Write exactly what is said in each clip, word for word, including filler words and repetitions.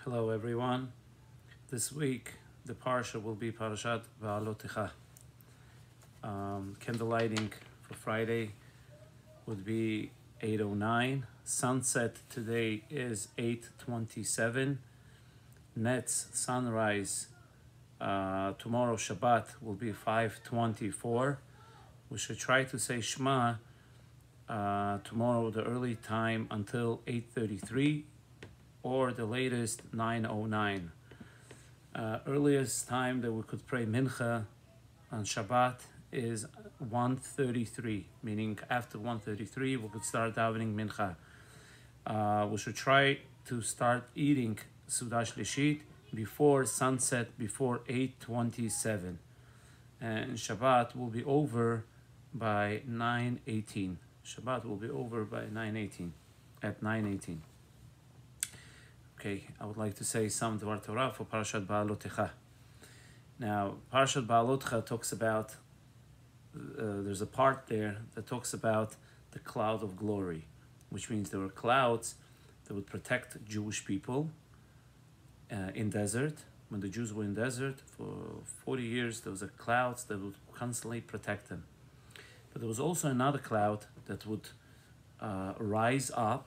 Hello everyone. This week the parsha will be Parashat Ba'alotecha. Um, candle lighting for Friday would be eight oh nine. Sunset today is eight twenty-seven. Net's sunrise uh, tomorrow Shabbat will be five twenty-four. We should try to say Shema uh, tomorrow the early time until eight thirty-three or the latest nine oh nine. Uh, earliest time that we could pray Mincha on Shabbat is one thirty-three, meaning after one thirty-three we could start davening Mincha. Uh, we should try to start eating Sudash Lishit before sunset, before eight twenty-seven. And Shabbat will be over by nine eighteen. Shabbat will be over by nine eighteen, at nine eighteen. Okay, I would like to say some Dvar Torah for Parashat Ba'alotecha. Now, Parashat Ba'alotecha talks about, uh, there's a part there that talks about the cloud of glory, which means there were clouds that would protect Jewish people uh, in desert. When the Jews were in desert for forty years, there was a cloud that would constantly protect them. But there was also another cloud that would uh, rise up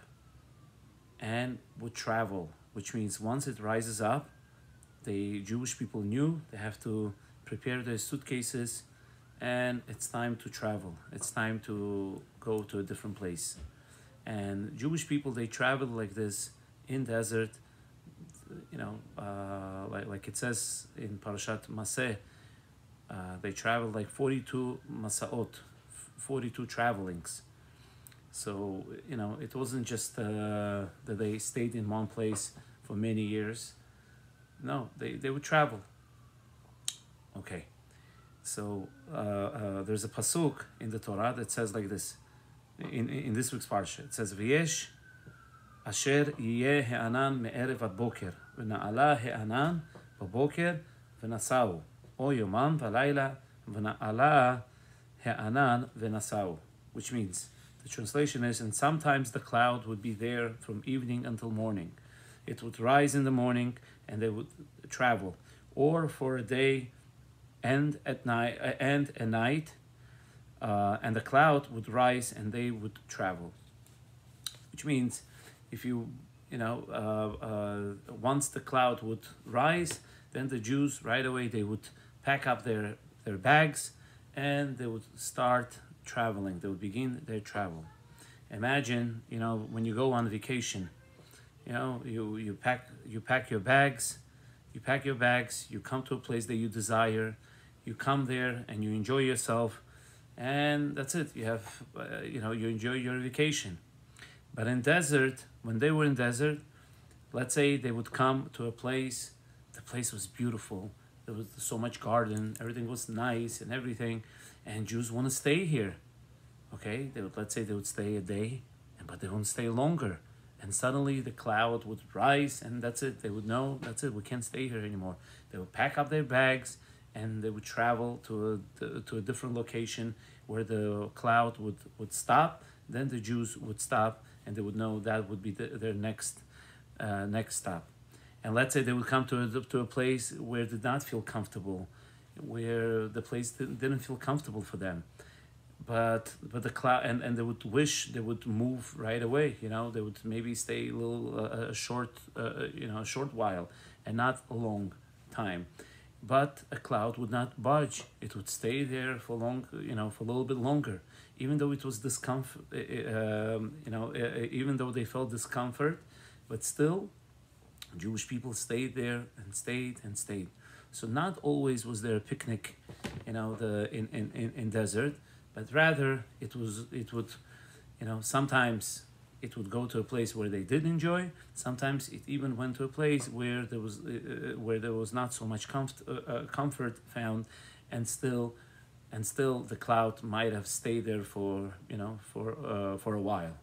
and would travel, which means once it rises up, the Jewish people knew they have to prepare their suitcases and it's time to travel. It's time to go to a different place. And Jewish people, they travel like this in desert, you know, uh, like, like it says in Parashat Maseh, uh, they traveled like forty-two masaot, forty-two travelings. So, you know, it wasn't just uh, that they stayed in one place for many years. No, they, they would travel. Okay. So, uh, uh, there's a pasuk in the Torah that says like this. In, in this week's parsha, it says, V'yesh asher yeh he'anan me'erev ad boker, v'na'ala he'anan b'boker v'nasau, o yomam v'layla v'na'ala he'anan v'nasau, which means, the translation is, and sometimes the cloud would be there from evening until morning. It would rise in the morning and they would travel, or for a day and at night, uh, and a night, uh, and the cloud would rise and they would travel. Which means, if you, you know, uh, uh, once the cloud would rise, then the Jews right away they would pack up their their bags and they would start traveling. They would begin their travel. Imagine, you know, when you go on vacation, you know, you, you pack you pack your bags, you pack your bags, you come to a place that you desire, you come there and you enjoy yourself, and that's it. You have, uh, you know, you enjoy your vacation. But in desert, when they were in desert, let's say they would come to a place, the place was beautiful, there was so much garden, everything was nice and everything, and Jews want to stay here. Okay, they would, let's say they would stay a day, but they won't stay longer. And suddenly the cloud would rise and that's it. They would know, that's it, we can't stay here anymore. They would pack up their bags and they would travel to a, to a different location where the cloud would, would stop. Then the Jews would stop and they would know that would be the, their next uh, next stop. And let's say they would come to a, to a place where they did not feel comfortable, where the place didn't, didn't feel comfortable for them. But but the cloud and, and they would wish they would move right away. You know, they would maybe stay a little uh, a short uh, you know a short while and not a long time. But a cloud would not budge. It would stay there for long, you know, for a little bit longer, even though it was discomfort. Um, you know, even though they felt discomfort, but still, Jewish people stayed there and stayed and stayed. So not always was there a picnic, you know, the in in in, in desert. But rather, it was it would, you know, sometimes it would go to a place where they did enjoy. Sometimes it even went to a place where there was uh, where there was not so much comfort uh, uh, comfort found, and still, and still the cloud might have stayed there for you know for uh, for a while.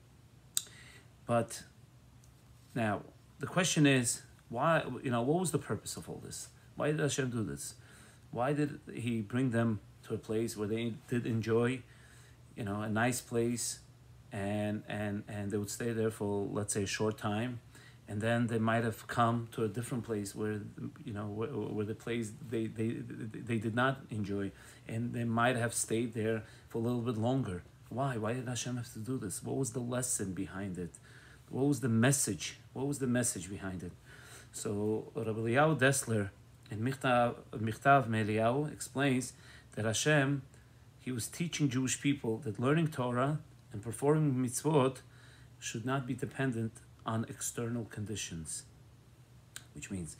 But now the question is, why, you know, what was the purpose of all this? Why did Hashem do this? Why did He bring them to a place where they did enjoy, you know, a nice place, and and and they would stay there for, let's say, a short time, and then they might have come to a different place where, you know, where, where the place they, they they did not enjoy, and they might have stayed there for a little bit longer. Why? Why did Hashem have to do this? What was the lesson behind it? What was the message? What was the message behind it? So Rabbi Eliyahu Dessler in Michtav, Michtav Me'Eliyahu explains that Hashem, he was teaching Jewish people that learning Torah and performing mitzvot should not be dependent on external conditions. Which means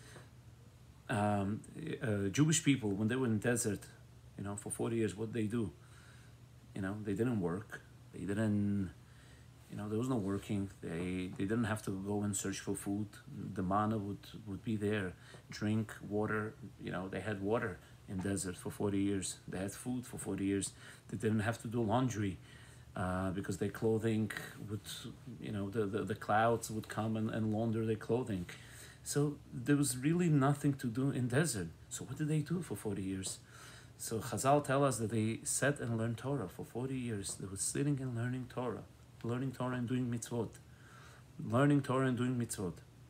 um, uh, Jewish people, when they were in the desert, you know, for forty years, what did they do? You know, they didn't work. They didn't, you know, there was no working. They they didn't have to go and search for food. The manna would, would be there. Drink, water, you know, they had water in desert for forty years. They had food for forty years. They didn't have to do laundry uh, because their clothing would, you know, the, the, the clouds would come and, and launder their clothing. So there was really nothing to do in desert. So what did they do for forty years? So Chazal tell us that they sat and learned Torah for forty years. They were sitting and learning Torah, learning Torah and doing mitzvot, learning Torah and doing mitzvot.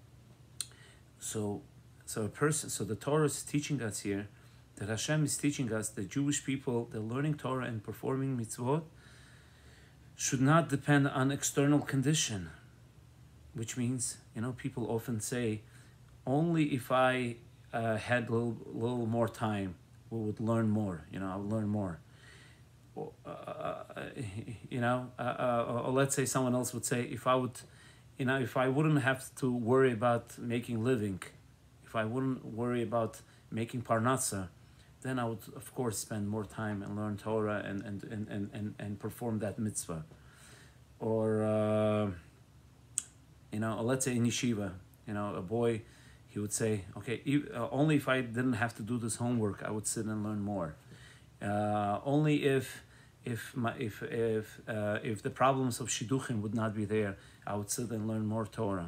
So, so a person, so the Torah is teaching us here that Hashem is teaching us that Jewish people, they're learning Torah and performing mitzvot, should not depend on external condition. Which means, you know, people often say, only if I uh, had a little, little more time, we would learn more, you know, I'll learn more. Or, uh, you know, uh, uh, or let's say someone else would say, if I would, you know, if I wouldn't have to worry about making living, if I wouldn't worry about making parnasa, then I would, of course, spend more time and learn Torah and, and, and, and, and, and perform that mitzvah. Or, uh, you know, or let's say in yeshiva, you know, a boy, he would say, okay, uh, only if I didn't have to do this homework, I would sit and learn more. Uh, only if if my if if uh, if the problems of shidduchim would not be there, I would sit and learn more Torah.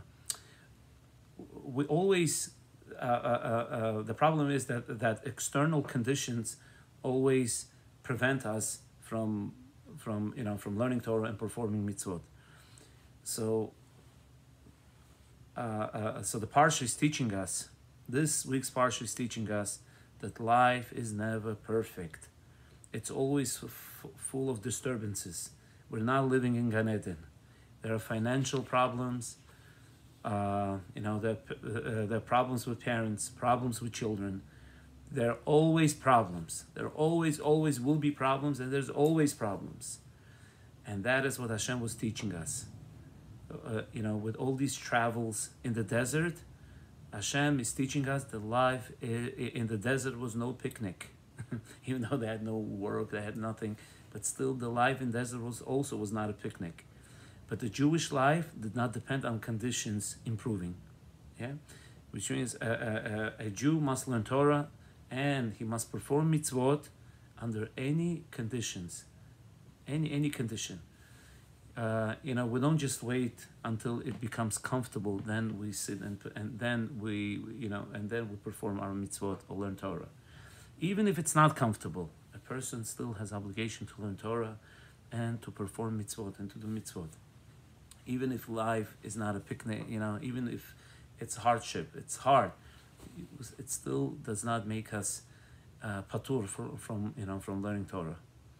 We always uh, uh, uh, the problem is that that external conditions always prevent us from from you know from learning Torah and performing mitzvot. So. Uh, uh, so the parsha is teaching us, this week's parsha is teaching us that life is never perfect. It's always f full of disturbances. We're not living in Gan Eden. There are financial problems, uh, you know, there, uh, there are problems with parents, problems with children. There are always problems. There always, always will be problems, and there's always problems. And that is what Hashem was teaching us. Uh, you know, with all these travels in the desert, Hashem is teaching us that life in the desert was no picnic. Even though they had no work, they had nothing, but still the life in the desert was also was not a picnic. But the Jewish life did not depend on conditions improving. Yeah, which means a, a, a Jew must learn Torah and he must perform mitzvot under any conditions, any any condition. Uh, you know, we don't just wait until it becomes comfortable, then we sit and and then we, you know, and then we perform our mitzvot or learn Torah. Even if it's not comfortable, a person still has obligation to learn Torah and to perform mitzvot and to do mitzvot. Even if life is not a picnic, you know, even if it's hardship, it's hard, it still does not make us uh, patur for, from, you know, from learning Torah.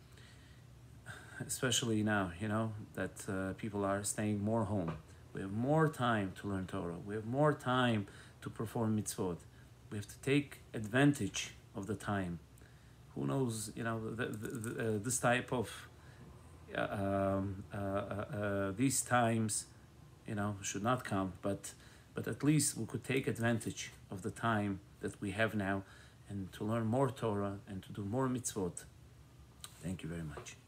Especially now, you know, that uh, people are staying more home. We have more time to learn Torah. We have more time to perform mitzvot. We have to take advantage of the time. Who knows, you know, the, the, the, uh, this type of, uh, um, uh, uh, uh, these times, you know, should not come, but, but at least we could take advantage of the time that we have now and to learn more Torah and to do more mitzvot. Thank you very much.